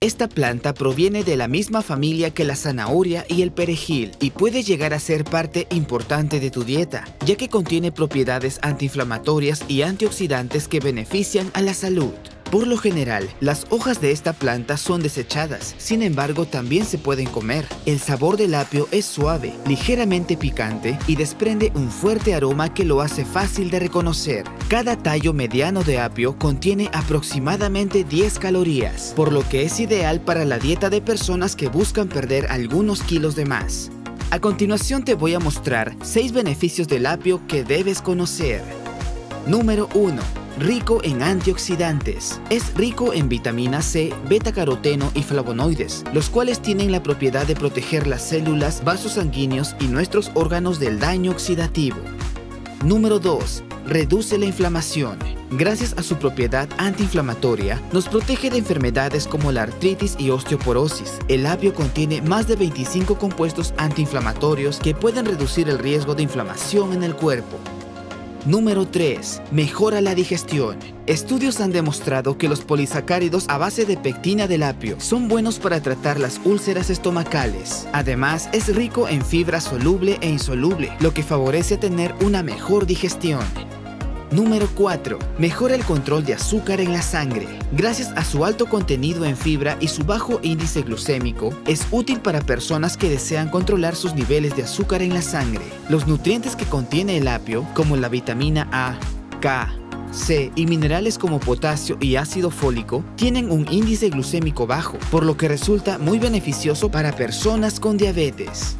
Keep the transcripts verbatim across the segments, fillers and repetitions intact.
Esta planta proviene de la misma familia que la zanahoria y el perejil y puede llegar a ser parte importante de tu dieta, ya que contiene propiedades antiinflamatorias y antioxidantes que benefician a la salud. Por lo general, las hojas de esta planta son desechadas, sin embargo también se pueden comer. El sabor del apio es suave, ligeramente picante y desprende un fuerte aroma que lo hace fácil de reconocer. Cada tallo mediano de apio contiene aproximadamente diez calorías, por lo que es ideal para la dieta de personas que buscan perder algunos kilos de más. A continuación te voy a mostrar seis beneficios del apio que debes conocer. Número uno. Rico en antioxidantes. Es rico en vitamina C, betacaroteno y flavonoides, los cuales tienen la propiedad de proteger las células, vasos sanguíneos y nuestros órganos del daño oxidativo. Número dos. Reduce la inflamación. Gracias a su propiedad antiinflamatoria, nos protege de enfermedades como la artritis y osteoporosis. El apio contiene más de veinticinco compuestos antiinflamatorios que pueden reducir el riesgo de inflamación en el cuerpo. Número tres. Mejora la digestión. Estudios han demostrado que los polisacáridos a base de pectina del apio son buenos para tratar las úlceras estomacales. Además, es rico en fibra soluble e insoluble, lo que favorece tener una mejor digestión. Número cuatro. Mejora el control de azúcar en la sangre. Gracias a su alto contenido en fibra y su bajo índice glucémico, es útil para personas que desean controlar sus niveles de azúcar en la sangre. Los nutrientes que contiene el apio, como la vitamina A, K, C y minerales como potasio y ácido fólico, tienen un índice glucémico bajo, por lo que resulta muy beneficioso para personas con diabetes.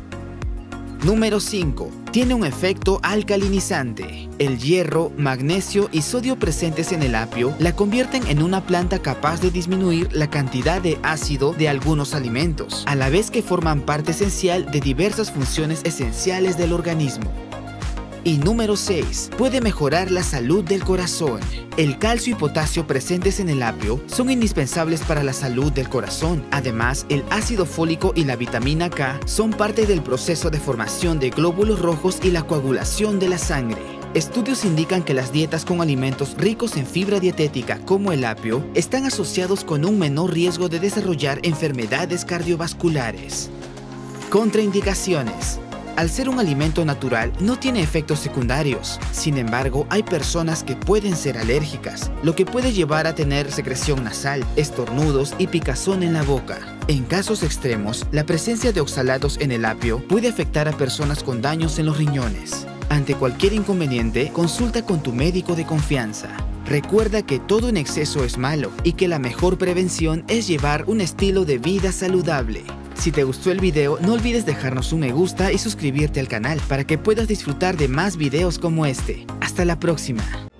Número cinco. Tiene un efecto alcalinizante. El hierro, magnesio y sodio presentes en el apio la convierten en una planta capaz de disminuir la cantidad de ácido de algunos alimentos, a la vez que forman parte esencial de diversas funciones esenciales del organismo. Y número seis. Puede mejorar la salud del corazón. El calcio y potasio presentes en el apio son indispensables para la salud del corazón. Además, el ácido fólico y la vitamina K son parte del proceso de formación de glóbulos rojos y la coagulación de la sangre. Estudios indican que las dietas con alimentos ricos en fibra dietética como el apio están asociados con un menor riesgo de desarrollar enfermedades cardiovasculares. Contraindicaciones. Al ser un alimento natural, no tiene efectos secundarios. Sin embargo, hay personas que pueden ser alérgicas, lo que puede llevar a tener secreción nasal, estornudos y picazón en la boca. En casos extremos, la presencia de oxalatos en el apio puede afectar a personas con daños en los riñones. Ante cualquier inconveniente, consulta con tu médico de confianza. Recuerda que todo en exceso es malo y que la mejor prevención es llevar un estilo de vida saludable. Si te gustó el video, no olvides dejarnos un me gusta y suscribirte al canal para que puedas disfrutar de más videos como este. Hasta la próxima.